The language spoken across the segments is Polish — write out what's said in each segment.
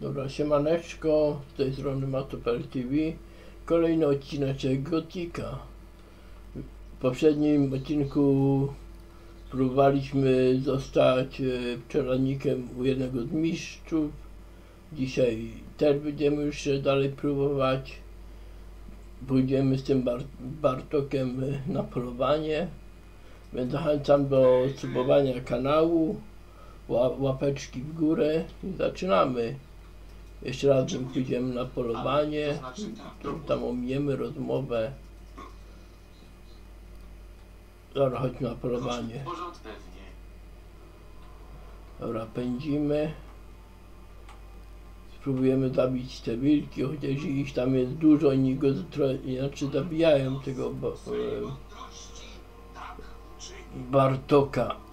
Dobra, siemaneczko, z tej strony Matoper TV. Kolejny odcinek Gotika. W poprzednim odcinku próbowaliśmy zostać czeladnikiem u jednego z mistrzów. Dzisiaj też będziemy już dalej próbować. Pójdziemy z tym Bartokiem na polowanie. Więc zachęcam do subowania kanału, łapeczki w górę i zaczynamy. Jeszcze raz pójdziemy na polowanie, tam ominiemy rozmowę. Dobra, chodźmy na polowanie. Dobra, pędzimy. Spróbujemy zabić te wilki, chociaż ich tam jest dużo, oni go znaczy zabijają tego Bartoka.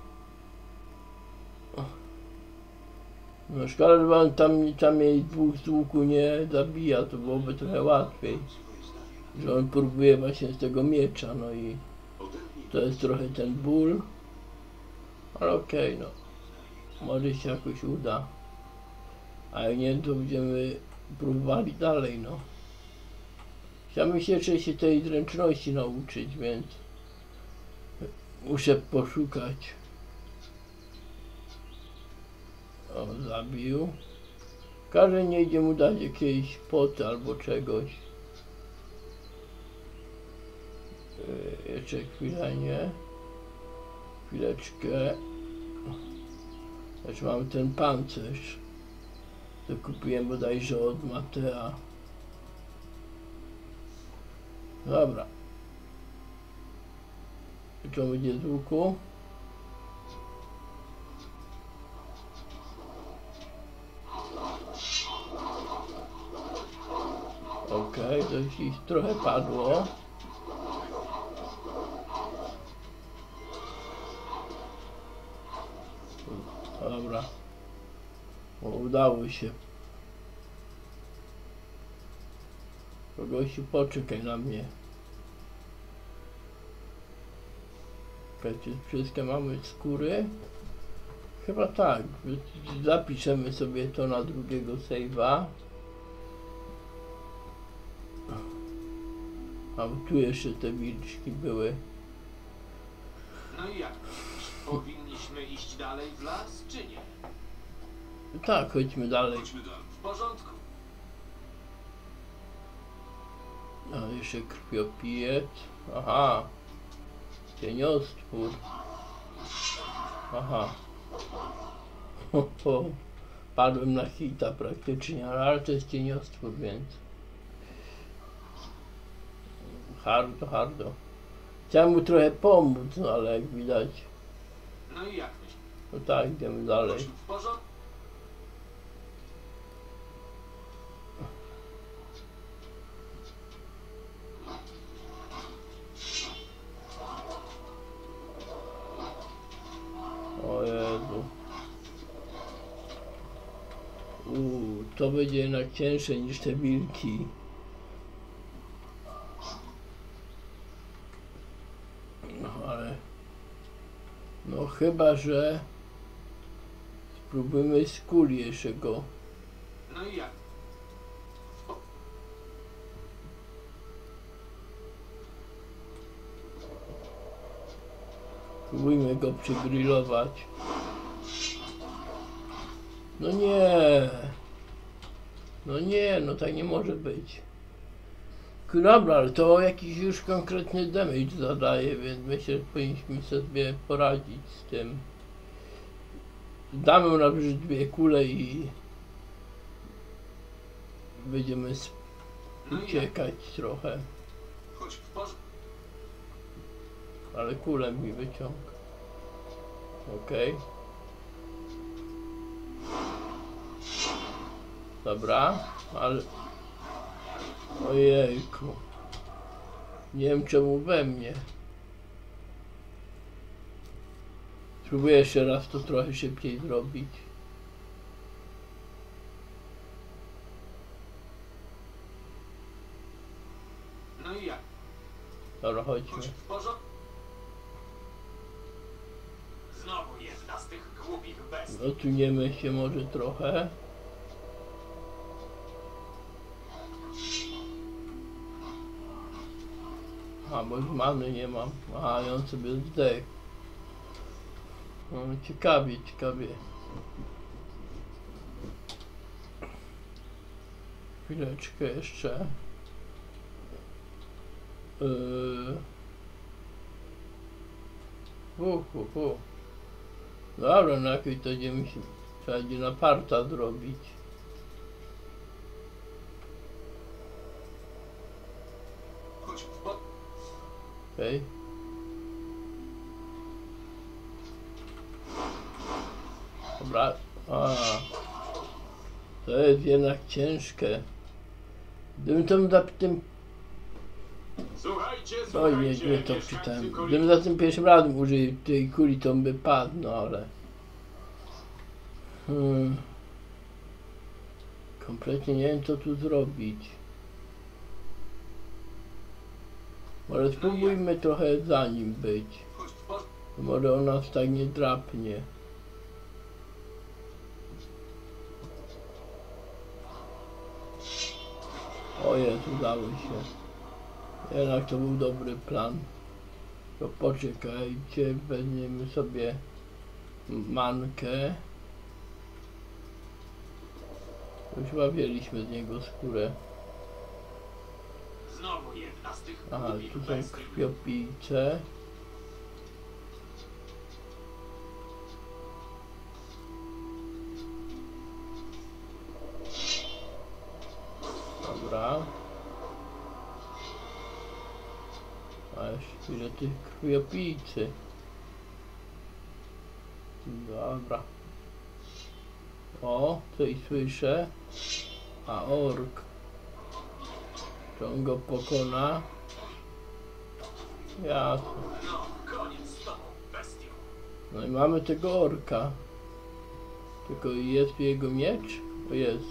No szkoda, że on tam jej dwóch z łuku nie zabija, to byłoby trochę łatwiej. Że on próbuje właśnie z tego miecza, no i to jest trochę ten ból. Ale okej, no. Może się jakoś uda. A jak nie, to będziemy próbowali dalej, no. Chciałbym się jeszcze tej zręczności nauczyć, więc muszę poszukać. O, zabił. Każe nie idzie mu dać jakiejś poty albo czegoś. Jeszcze chwilę, nie? Chwileczkę. Też mam ten pancerz. To kupiłem bodajże od Matea. Dobra. I to będzie z łuku. Okej, to już trochę padło. Dobra. O, udało się. Kogoś poczekaj na mnie. Czekajcie, wszystkie mamy skóry? Chyba tak. Zapiszemy sobie to na drugiego save'a. A bo tu jeszcze te wilczki były. No i jak? Powinniśmy iść dalej w las, czy nie? Tak, chodźmy dalej. W porządku. A jeszcze krwiopijec. Aha. Cieniostwór. Aha. Padłem na hita praktycznie, ale to jest cieniostwór, więc hardo. Chciałem mu trochę pomóc, no ale jak widać. No i jak myślisz? No tak, idziemy dalej. W porządku. O Jezu. To będzie jednak cięższe niż te wilki. No ale... No chyba, że... Spróbujmy z kuli jeszcze go. No i jak? Spróbujmy go przygrillować. No nie. No nie, no tak nie może być. Dobra, ale to jakiś już konkretny damage zadaje, więc myślę, że powinniśmy sobie poradzić z tym. Damy na przykład 2 kule i będziemy uciekać trochę. Ale kulę mi wyciąga. Okej. Dobra, ale... Ojejku. Nie wiem czemu we mnie. Spróbuję jeszcze raz to trochę szybciej zrobić. No i jak? Dobra, chodźmy. Znowu jedna z tych głupich bestii. Odtuniemy się może trochę. Aha, bo już many nie mam. Aha, i on sobie zdechł. No, ciekawie, ciekawie. Chwileczkę jeszcze. Dobra, no jakoś to będziemy się, trzeba będzie na parta zrobić. Okej. Dobra, to jest jednak ciężkie. Gdybym tam za tym... Słuchajcie, Oj, nie to czytałem. Gdybym za tym pierwszym razem użył tej kuli, to by padł, no ale... Kompletnie nie wiem, co tu zrobić. Może spróbujmy trochę za nim być. Może on nas tak nie drapnie. O jest, udało się. Jednak to był dobry plan. To poczekajcie, weźmiemy sobie mankę. Już chyba wzięliśmy z niego skórę. Znowu jedna z tych Aha, głupich tu są bestii. krwiopijce. Dobra. A jeszcze ile tych krwiopijcy. Dobra. O, coś słyszę. A ork. Czy on go pokona? Jasne. No, koniec z tobą, bestio. No i mamy tego orka. Tylko jest jego miecz? O, jest.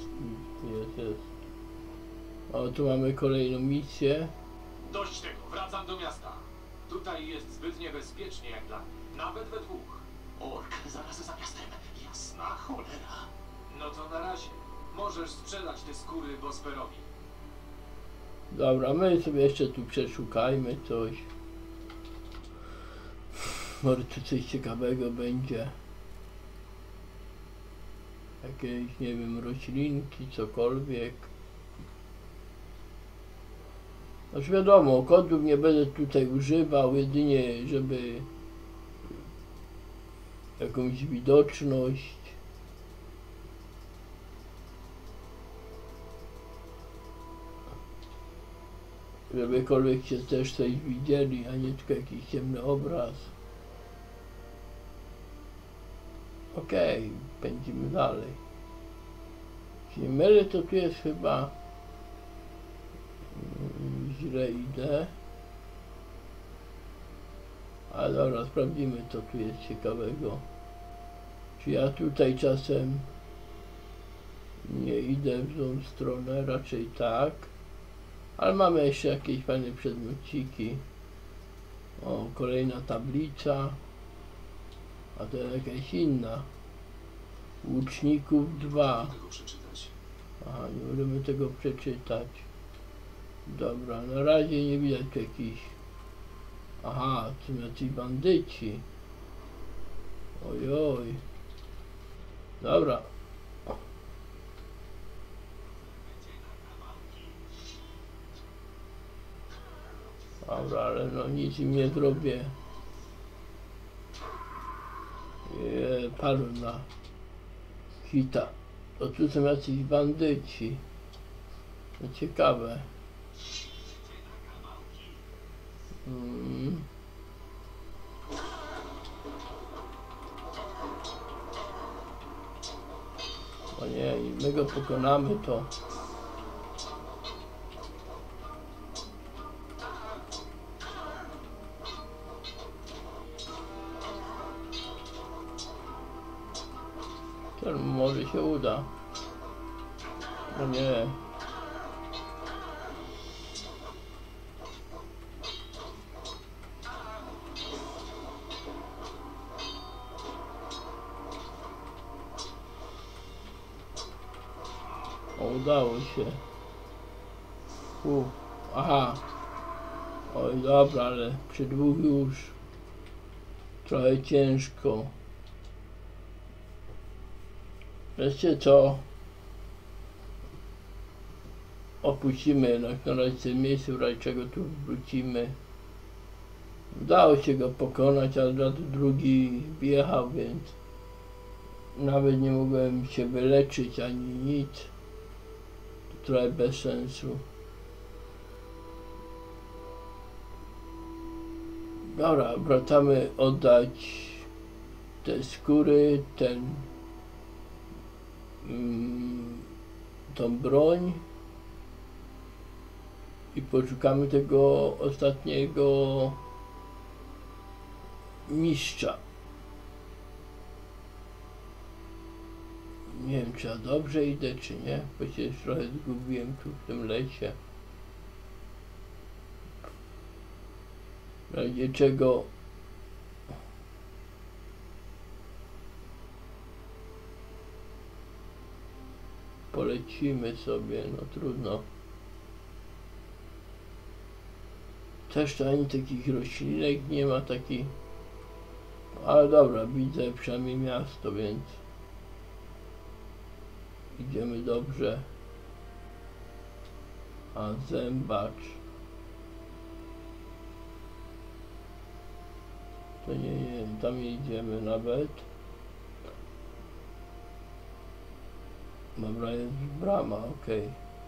O, tu mamy kolejną misję. Dość tego, wracam do miasta. Tutaj jest zbyt niebezpiecznie jak dla mnie, nawet we dwóch. Ork zaraz za miastem, jasna cholera. No to na razie. Możesz sprzedać te skóry Bosperowi. Dobra, my sobie jeszcze tu przeszukajmy coś. Może tu coś ciekawego będzie. Jakieś, nie wiem, roślinki, cokolwiek. Znaczy wiadomo, kodów nie będę tutaj używał, jedynie żeby jakąś widoczność. Żebykolwiek się też coś widzieli, a nie tylko jakiś ciemny obraz. Okej, pędzimy dalej. Jeśli nie mylę, to tu jest chyba... źle idę. Ale dobra, sprawdzimy, co tu jest ciekawego. Czy ja tutaj czasem nie idę w tą stronę? Raczej tak. Ale mamy jeszcze jakieś fajne przedmiociki. O, kolejna tablica. A to jakaś inna. Łuczników 2. Aha, nie możemy tego przeczytać. Dobra, na razie nie widać tu jakichś... Aha, są jacyś bandyci. Ojoj. Dobra. Dobra, ale no nic im nie zrobię. Padł na hita. To tu są jacyś bandyci. To ciekawe. O nie, i my go pokonamy, to może się uda. O nie. O, udało się. Aha. Oj, dobra, ale przy dwóch już trochę ciężko. Wiecie co? Opuścimy jednak na razie to miejsce, w razie czego tu wrócimy. Udało się go pokonać, ale raz drugi wjechał, więc nawet nie mogłem się wyleczyć ani nic. To trochę bez sensu. Dobra, wracamy oddać te skóry, tą broń i poszukamy tego ostatniego mistrza. Nie wiem, czy ja dobrze idę, czy nie, bo się już trochę zgubiłem tu w tym lesie. W razie czego polecimy sobie, no trudno. Też to ani takich roślinek nie ma, takich. Ale dobra, widzę przynajmniej miasto, więc idziemy dobrze. A zębacz. To nie, tam nie idziemy nawet. Dobra, jest brama, okej.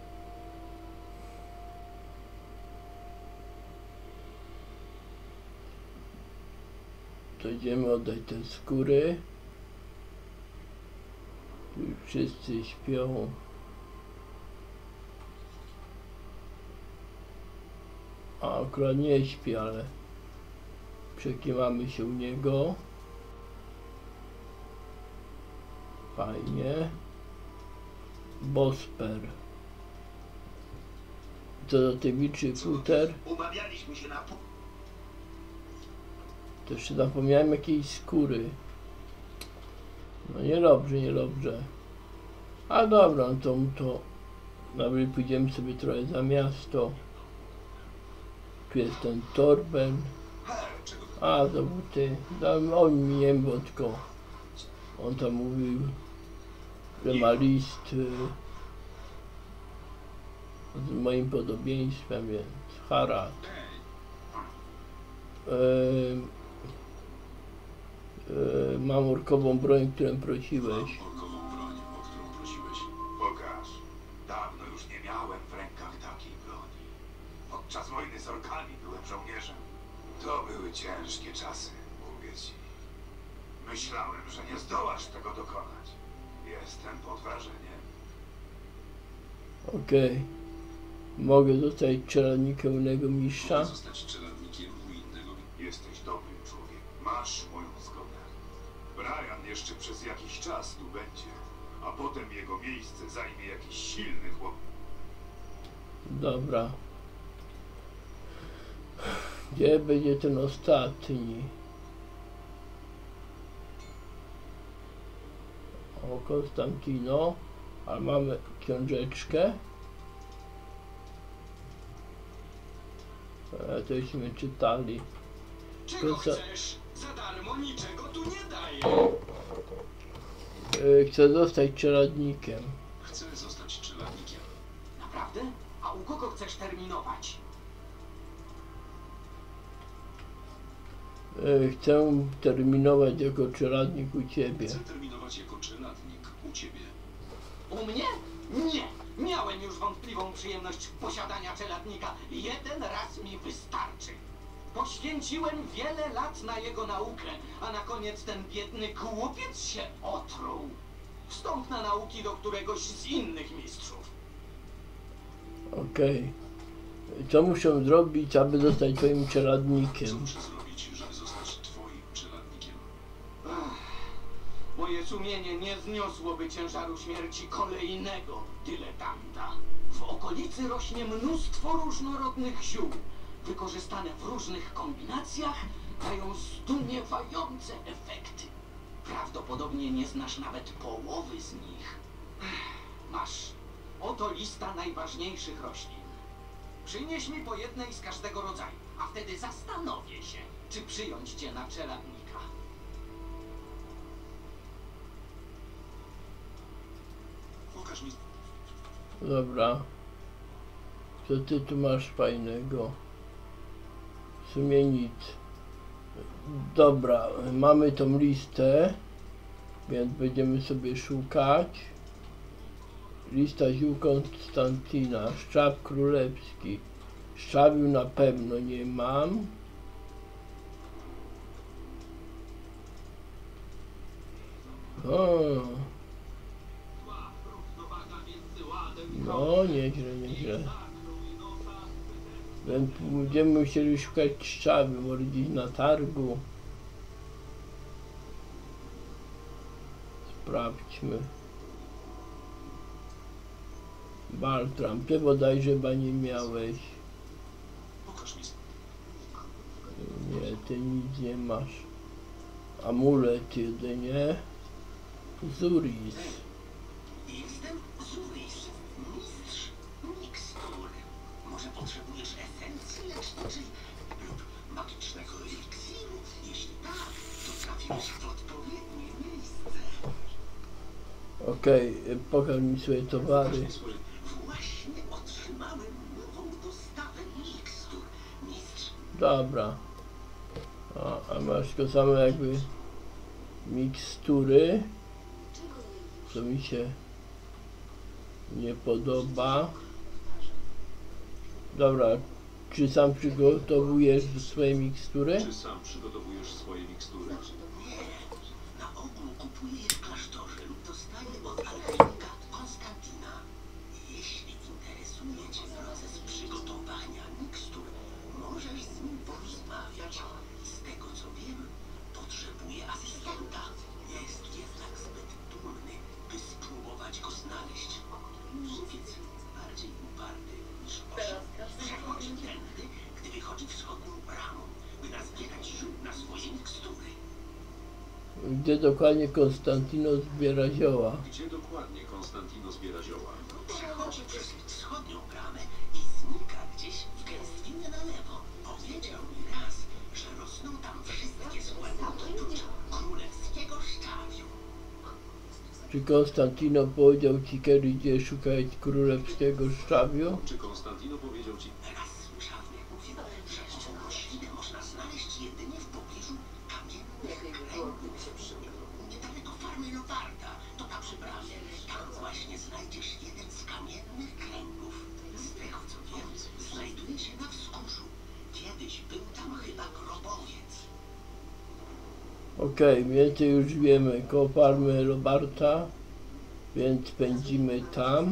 To idziemy oddać te skóry. Tu już wszyscy śpią. A akurat nie śpi, ale przekiwamy się u niego. Fajnie. Bosper. Co do tej wilczy futer? Umawialiśmy się na To jeszcze zapomniałem jakiejś skóry. No niedobrze, niedobrze. A dobra, no to nawet pójdziemy sobie trochę za miasto. Tu jest ten Torben. A, to był ty. On mi nie wiem, tylko on tam mówił, że ma list z moim podobieństwem, więc Harad. Mam orkową broń, którą prosiłeś. orkową broń, o którą prosiłeś. Pokaż. Dawno już nie miałem w rękach takiej broni. Podczas wojny z orkami byłem żołnierzem. To były ciężkie czasy, mówię ci. Myślałem, że nie zdołasz tego dokonać. Jestem pod wrażeniem. Okej. Mogę zostać czeladnikiem innego mistrza? Zostać czeladnikiem u innego. Jesteś dobrym człowiekiem. Masz moją zgodę. Brian jeszcze przez jakiś czas tu będzie, a potem jego miejsce zajmie jakiś silny chłop. Dobra. Gdzie będzie ten ostatni? O, Konstantino. Ale mamy książeczkę. Tośmy czytali. Czego To co? chcesz? Za darmo niczego tu nie daję. Chcę zostać czeladnikiem. Chcę zostać czeladnikiem. Naprawdę? A u kogo chcesz terminować? Chcę terminować jako czeladnik u ciebie. Chcę terminować jako czeladnik u ciebie. U mnie? Nie! Miałem już wątpliwą przyjemność posiadania czeladnika. Jeden raz mi wystarczy. Poświęciłem wiele lat na jego naukę, a na koniec ten biedny głupiec się otruł. Wstąp na nauki do któregoś z innych mistrzów. Okej. Co muszę zrobić, aby zostać twoim Co czeladnikiem? muszę zrobić, żeby zostać twoim czeladnikiem? Moje sumienie nie zniosłoby ciężaru śmierci kolejnego dyletanta. W okolicy rośnie mnóstwo różnorodnych ziół. Wykorzystane w różnych kombinacjach dają zdumiewające efekty. Prawdopodobnie nie znasz nawet połowy z nich. Masz. Oto lista najważniejszych roślin. Przynieś mi po jednej z każdego rodzaju. a wtedy zastanowię się, czy przyjąć cię na czeladnika. Pokaż mi. Dobra. Co ty tu masz fajnego? W sumie nic. Dobra, mamy tą listę, więc będziemy sobie szukać. Lista ziół Konstantina, szczap królewski. Szczawiu na pewno nie mam. O. No, nieźle, nieźle. Będziemy musieli szukać szczawiu, może gdzieś na targu. Sprawdźmy. Bartram, ty bodajże chyba nie miałeś. Pokaż mi. Nie, ty nic nie masz. Amulet jedynie. Zuris. Jestem Zuris, mistrz mikstur. Może potrzebujesz esencji leczniczej lub magicznego eliksiru? Jeśli tak, to trafiłeś w odpowiednie miejsce. Okej, pokaż mi swoje towary. Właśnie otrzymałem nową dostawę mikstur, mistrz. Dobra. A masz to samo jakby mikstury, co mi się nie podoba. Dobra, czy sam przygotowujesz swoje mikstury? Czy sam przygotowujesz swoje mikstury? Nie, na ogół kupuję je w klasztorze lub dostaję od alchemika Konstantina. Jeśli interesuje cię proces przygotowania mikstur, możesz z nim porozmawiać. Z tego co wiem, potrzebuje asystenta. Jest jednak zbyt dumny, by spróbować go znaleźć. Żywiec bardziej uparty niż osiem. Przechodzi tędy, gdy wychodzi wschodnią bramą, by nazbierać ziół na swoje mikstury. Gdzie dokładnie Konstantino zbiera zioła? Gdzie dokładnie Konstantino zbiera zioła? Przechodzi przez wschodnią bramę i znika gdzieś w gęstwinie na lewo. Powiedział mi raz, że rosną tam wszystkie składniki prócz królewskiego szczawiu. Czy Konstantino powiedział ci kiedy gdzie szukać królewskiego szczawiu? Czy Konstantino powiedział ci? Raz słyszałem, jak mówił, że ową roślinę można znaleźć jedynie w pobliżu kamiennych kręgów. Niedaleko farmy Lobarda, to na przyprawie. Tam właśnie znajdziesz jeden z kamiennych kręgów. Z tego co wiem, znajduje się na wzgórzu. Kiedyś był tam chyba grobowiec. Okej, więcej już wiemy koło farmy Lobarta, więc pędzimy tam.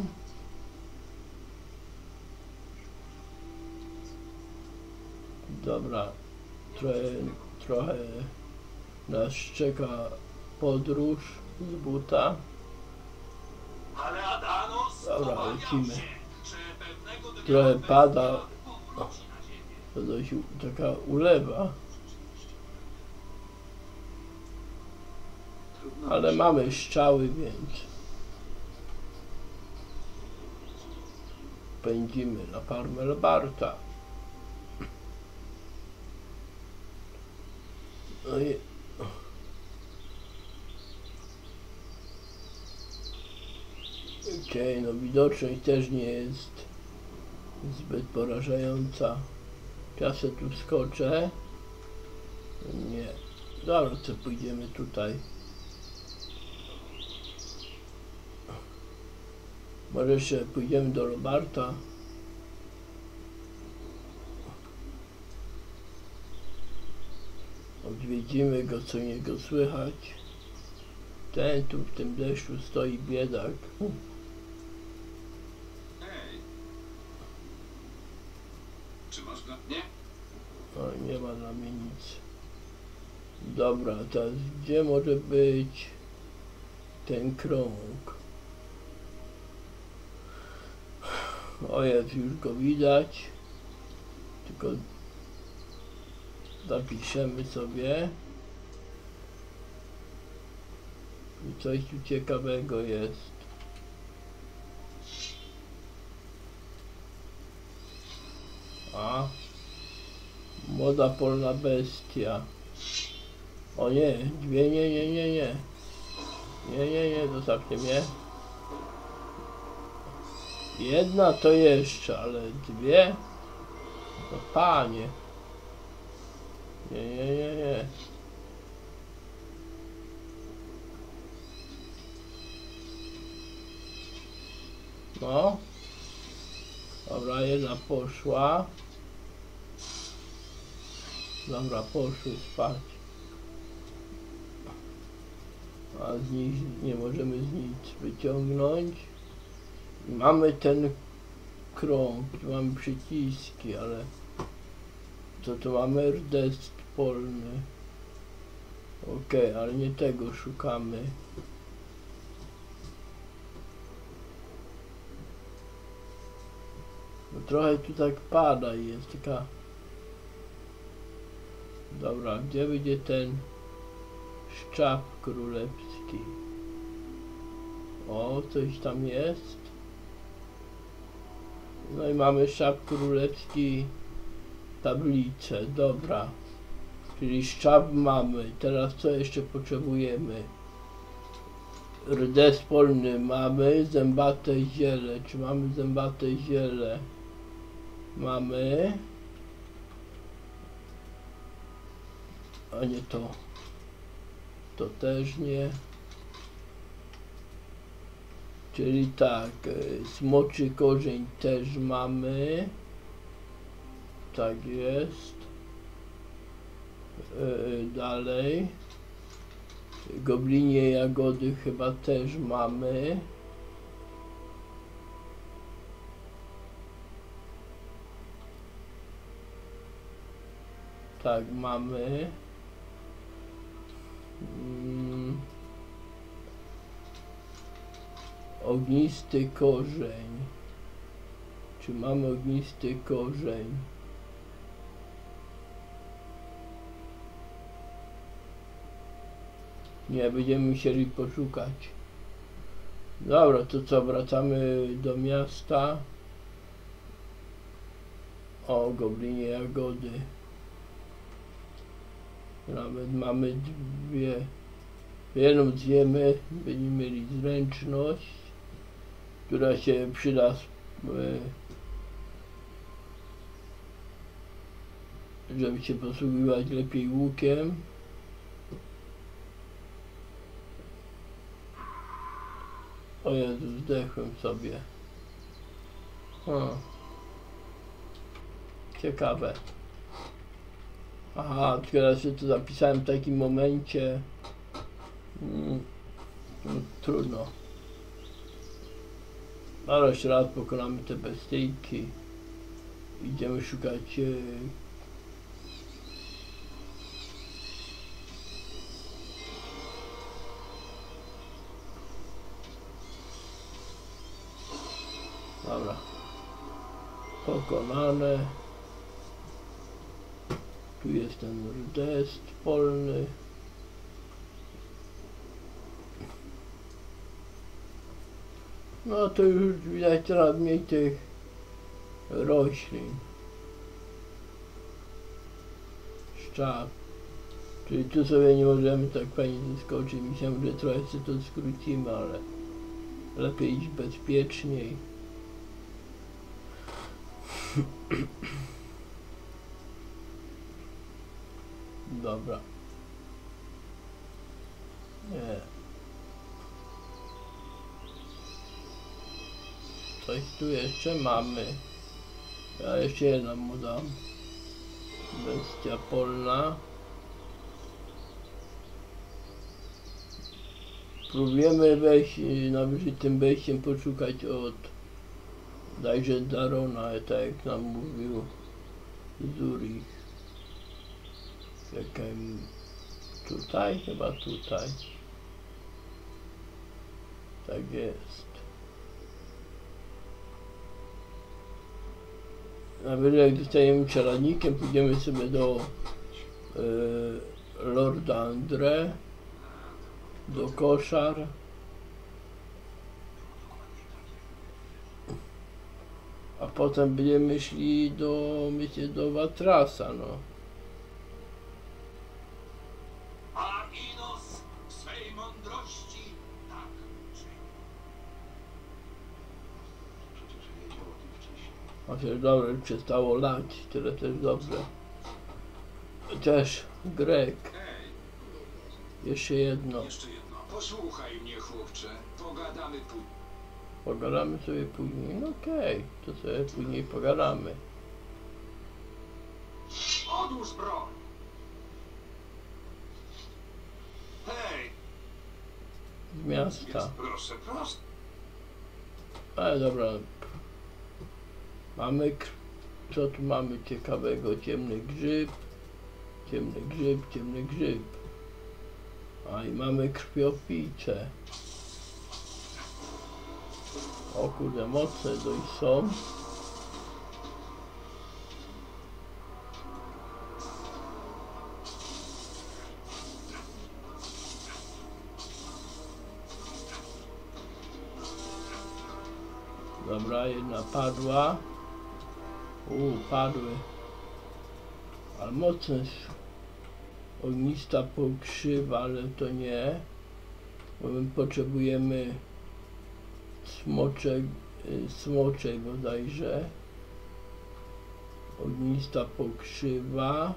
Dobra, trochę nas czeka podróż z buta. Ale Adanos, Dobra, obawiam lecimy. się, że pewnego dnia Trochę bez pada. zmian powróci na ziemię. To dość taka ulewa, ale mamy strzały, więc pędzimy na farmę Lobarta. No i okej, no widoczność też nie jest zbyt porażająca. Ja se tu skoczę. Nie. Dobra, to pójdziemy tutaj. Może jeszcze pójdziemy do Lobarta. Odwiedzimy go, co niego słychać. Ten tu w tym deszczu stoi biedak. Hej! Czy masz dla Nie? O, nie ma dla mnie nic. Dobra, teraz gdzie może być ten krąg? O, jest, już go widać. Tylko zapiszemy sobie. I coś tu ciekawego jest. A, Młoda polna bestia. O nie, dwie, nie. Nie, zostawcie mnie. Jedna to jeszcze, ale dwie? No panie. Nie. No. Dobra, jedna poszła. Dobra, poszły spać. A z nich nie możemy z nic wyciągnąć. Mamy ten krąg, tu mamy przyciski, ale co tu mamy? Rdest polny. Okej, ale nie tego szukamy. No trochę tu tak pada i jest taka... Dobra, gdzie będzie ten szczap królewski? O, coś tam jest. No i mamy szczap królewski, tablicę, dobra. Czyli szczap mamy. Teraz co jeszcze potrzebujemy? Rdest polny mamy, zębate ziele. Czy mamy zębate ziele? Mamy. A nie to. To też nie. Czyli tak, smoczy korzeń też mamy. Tak jest. Dalej. Goblinie jagody chyba też mamy. Tak, mamy. Ognisty korzeń. Czy mamy ognisty korzeń? Nie, będziemy musieli poszukać. Dobra, to co, wracamy do miasta. O, goblinie jagody. Nawet mamy dwie. Jedną zjemy, będziemy mieli zręczność, która się przyda, żeby się posługiwać lepiej łukiem. O Jezu, zdechłem sobie. Ciekawe. Aha, teraz się to zapisałem w takim momencie. Trudno. Ale jeszcze raz pokonamy te bestyjki. Idziemy szukać dobra. Pokonane. Tu jest ten rdest polny. No to już widać coraz mniej tych roślin. Szczap. Czyli tu sobie nie możemy tak fajnie zeskoczyć. Myślałem, że trochę sobie to skrócimy, ale lepiej iść bezpieczniej. Dobra. Nie. Coś tu jeszcze mamy. Ja jeszcze jedną mu dam. Bestia polna. Próbujemy wejść, najwyżej tym wejściem poszukać od dajże Darona, tak jak nam mówił Zurich. Jakim tutaj? Chyba tutaj. Tak jest. Nawet jak zostajemy czeladnikiem, pójdziemy sobie do Lorda Andre, do koszar. A potem będziemy szli do, myślę, do Watrasa, no. Chociaż dobre, przestało lać, tyle też dobrze. Też Greg. Hej, Jeszcze jedno. jeszcze jedno. Posłuchaj mnie, chłopcze. Pogadamy później. Pogadamy sobie później. No okej, to sobie później pogadamy. Odłóż broń! Hej! Z miasta. Proszę, proszę. Ale dobra. Mamy co tu mamy ciekawego? Ciemny grzyb. Ciemny grzyb, ciemny grzyb. A i mamy krwiopijce. O kurde, mocne dość są. Dobra, jedna padła. Padły. Ale mocne ognista pokrzywa, ale to nie. Bo my potrzebujemy smoczej bodajże. Ognista pokrzywa.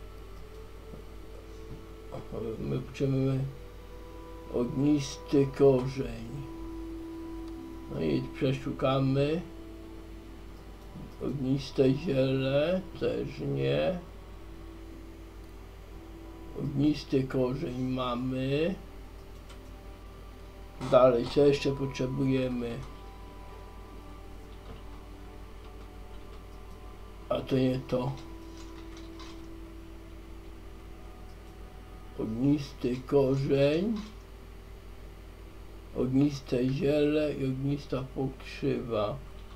My potrzebujemy ognisty korzeń. No i przeszukamy. Ogniste ziele też nie. Ognisty korzeń mamy. Dalej, co jeszcze potrzebujemy? A to nie to. Ognisty korzeń. Ogniste ziele i ognista pokrzywa.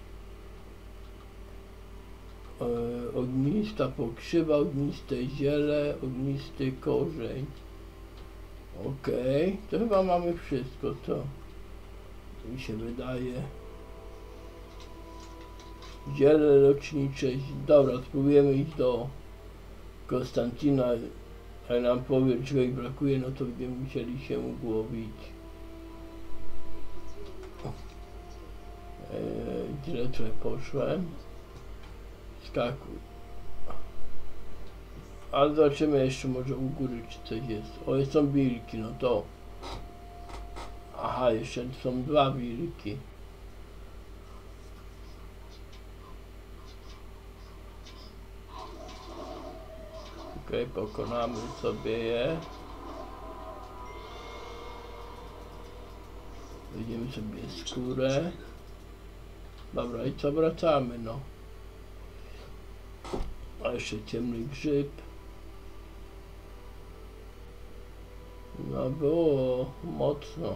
Ognista pokrzywa, ogniste ziele, ognisty korzeń. Okej, to chyba mamy wszystko, to mi się wydaje. Ziele lecznicze. Dobra, spróbujemy iść do Konstantina. Jak nam powie, czego ich brakuje, no to będziemy musieli się ugłowić. Źle trochę poszłem. Skakuj. Ale zobaczymy jeszcze może u góry, czy coś jest. O, są wilki, no to. Aha, jeszcze są dwa wilki. Okej, pokonamy sobie je. Weźmiemy sobie skórę. Dobra, i co, wracamy, no. A jeszcze ciemny grzyb. No było mocno.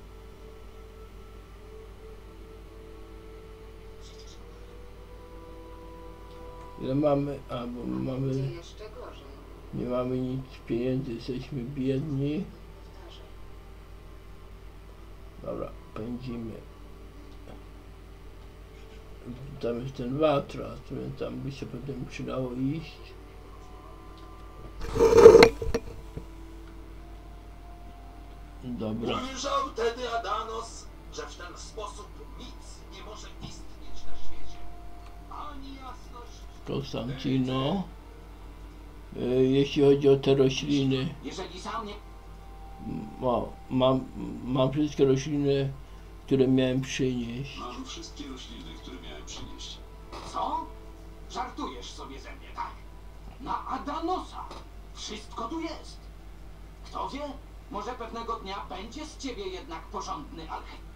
Ile mamy? A, bo mamy... Nie mamy nic pieniędzy, jesteśmy biedni. Dobra, pędzimy. Tam jest ten watras, więc tam by się potem przydało iść. Dobra. Ujrzał tedy Adanos, że w ten sposób nic nie może istnieć na świecie. Ani jasność... Konstantino. Jeśli chodzi o te rośliny, Jeżeli sam nie... mam wszystkie rośliny, które miałem przynieść. Mam wszystkie rośliny, które miałem przynieść. Co? Żartujesz sobie ze mnie, tak? Na Adanosa! Wszystko tu jest! Kto wie? Może pewnego dnia będzie z ciebie jednak porządny alchemik.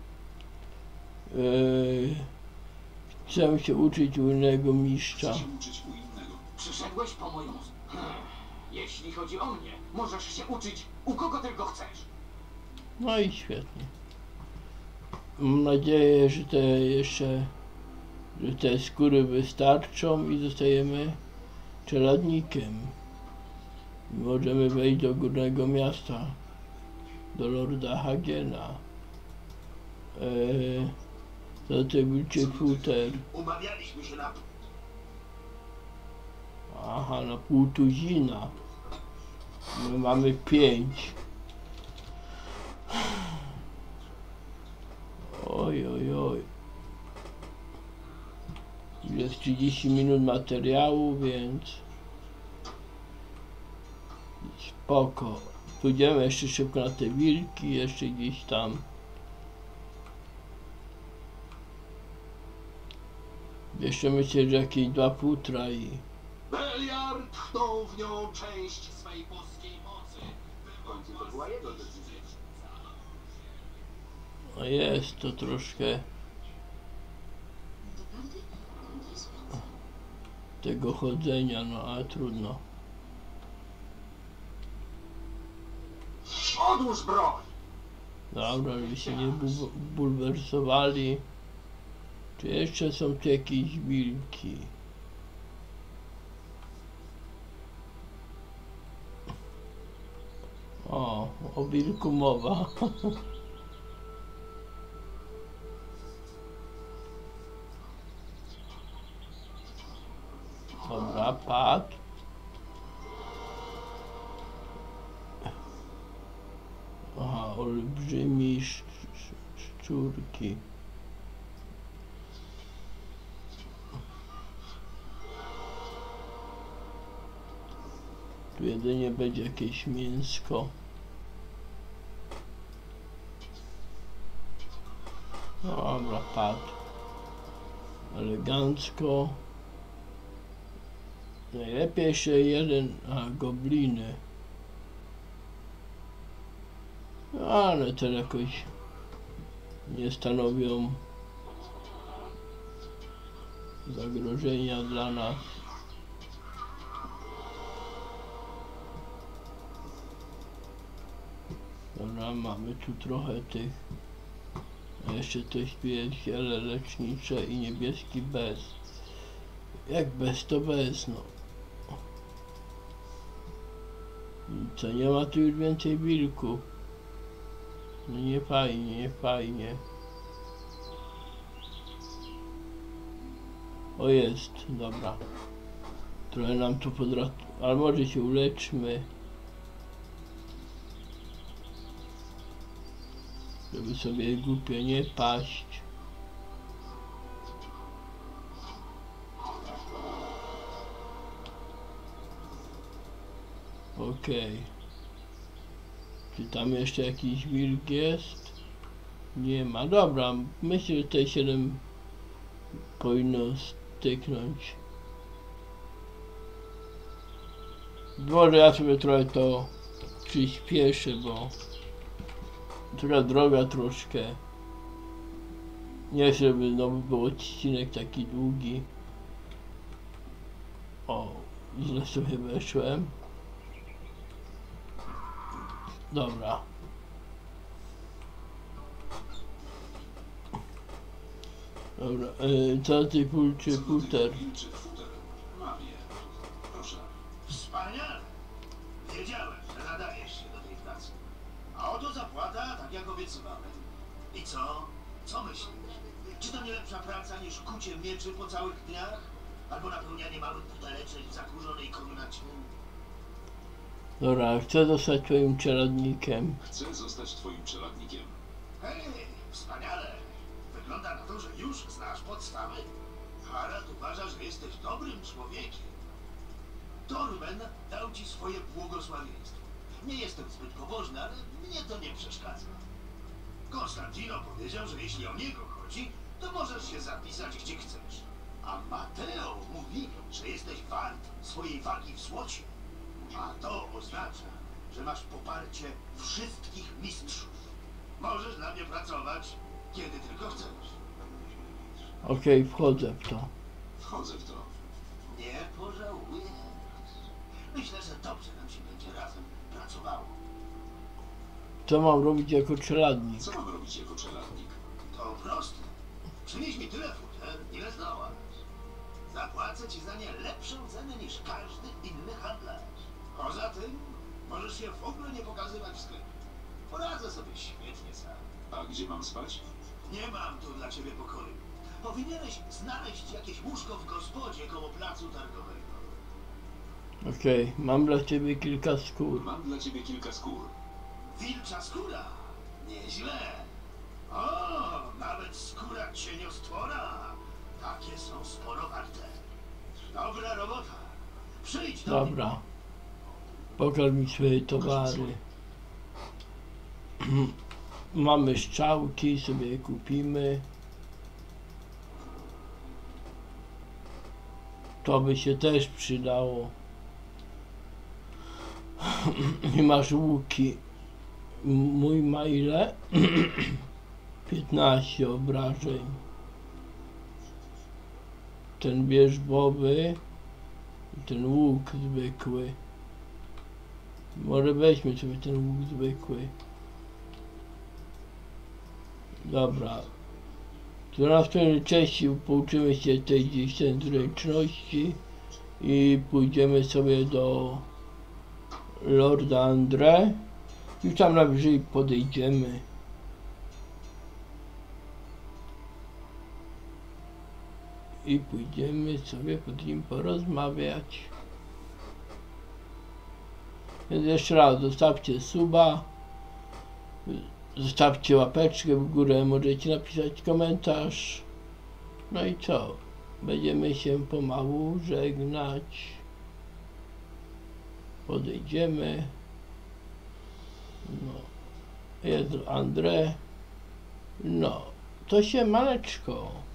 Chcę się uczyć u innego mistrza. Chcę się uczyć u innego. Przyszedłeś po moją... Jeśli chodzi o mnie, możesz się uczyć u kogo tylko chcesz. No i świetnie. Mam nadzieję, że te skóry wystarczą i zostajemy czeladnikiem. Możemy wejść do górnego miasta, do Lorda Hagena. Do tej wilczy futer. Umawialiśmy się na... Aha, na pół tuzina. My mamy 5. Oj. Ile Jest 30 minut materiału, więc spoko. Pójdziemy jeszcze szybko na te wilki, jeszcze gdzieś tam. Jeszcze myślę, że jakieś 2 futra i... Beliar tchnął w nią część swej boskiej mocy. W końcu to była jego decyzja. No jest to troszkę tego chodzenia, no ale trudno. Odłóż broń! Dobra, żeby się nie bulwersowali. Czy jeszcze są tu jakieś wilki? O wilku mowa. Dobra, padł. Aha, olbrzymi szczurki. Tu jedynie będzie jakieś mięsko. Dobra, padł. Elegancko. Najlepiej jeszcze jeden, gobliny. Ale to jakoś nie stanowią zagrożenia dla nas. Dobra, mamy tu trochę tych. A jeszcze coś tu jest, ziele lecznicze i niebieski bez. Jak bez, to bez, no. I co, nie ma tu już więcej wilków. No nie fajnie, nie fajnie. O, jest, dobra. Trochę nam tu ale może się uleczmy. Żeby sobie głupio nie paść. Okej. Czy tam jeszcze jakiś wilk jest? Nie ma. Dobra, myślę, że tutaj 7 powinno styknąć. Może ja sobie trochę to przyspieszę, bo która droga troszkę. Nie chcę, żeby znowu był odcinek taki długi. O, źle sobie weszłem. Dobra. Dobra, co ty pulczy puter? Mam je. Proszę. Wspaniale! Wiedziałem, że nadajesz się do tej pracy. A oto zapłata, tak jak obiecywałem. I co? Co myślisz? Czy to nie lepsza praca niż kucie mieczy po całych dniach? Albo napełnianie małych buteleczek w zakurzonej komnacie? Dobra, chcę zostać twoim czeladnikiem. Chcę zostać twoim czeladnikiem. Hej, wspaniale! Wygląda na to, że już znasz podstawy. Harald uważa, że jesteś dobrym człowiekiem. Torben dał ci swoje błogosławieństwo. Nie jestem zbyt pobożny, ale mnie to nie przeszkadza. Konstantino powiedział, że jeśli o niego chodzi, to możesz się zapisać gdzie chcesz. A Mateo mówi, że jesteś wart swojej wagi w złocie. A to oznacza, że masz poparcie wszystkich mistrzów. Możesz dla mnie pracować, kiedy tylko chcesz. Okej, wchodzę w to. Wchodzę w to. Nie pożałujesz. Myślę, że dobrze nam się będzie razem pracowało. Co mam robić jako czeladnik? Co mam robić jako czeladnik? To proste. Przynieś mi tyle futer, ile zdołasz. Zapłacę ci za nie lepszą cenę niż każdy inny handlarz. Poza tym możesz się w ogóle nie pokazywać w sklepie. Poradzę sobie świetnie sam. A gdzie mam spać? Nie mam tu dla ciebie pokoju. Powinieneś znaleźć jakieś łóżko w gospodzie koło placu targowego. Okej, mam dla ciebie kilka skór. Mam dla ciebie kilka skór. Wilcza skóra. Nieźle. O, nawet skóra cieniostwora. Takie są sporo warte. Dobra. Pokaż mi swoje towary. Mamy strzałki, sobie je kupimy. To by się też przydało. I masz łuki. Mój ma ile? 15 obrażeń. Ten wierzbowy i ten łuk zwykły. Może weźmy sobie ten łuk zwykły. Dobra. To na następnej części pouczymy się tej gdzieś zręczności i pójdziemy sobie do Lorda Andre. Już tam najwyżej podejdziemy. I pójdziemy sobie pod nim porozmawiać. Więc jeszcze raz zostawcie suba, zostawcie łapeczkę w górę, możecie napisać komentarz. No i co? Będziemy się pomału żegnać. Podejdziemy. No. Jest Andre. No. To się maneczko.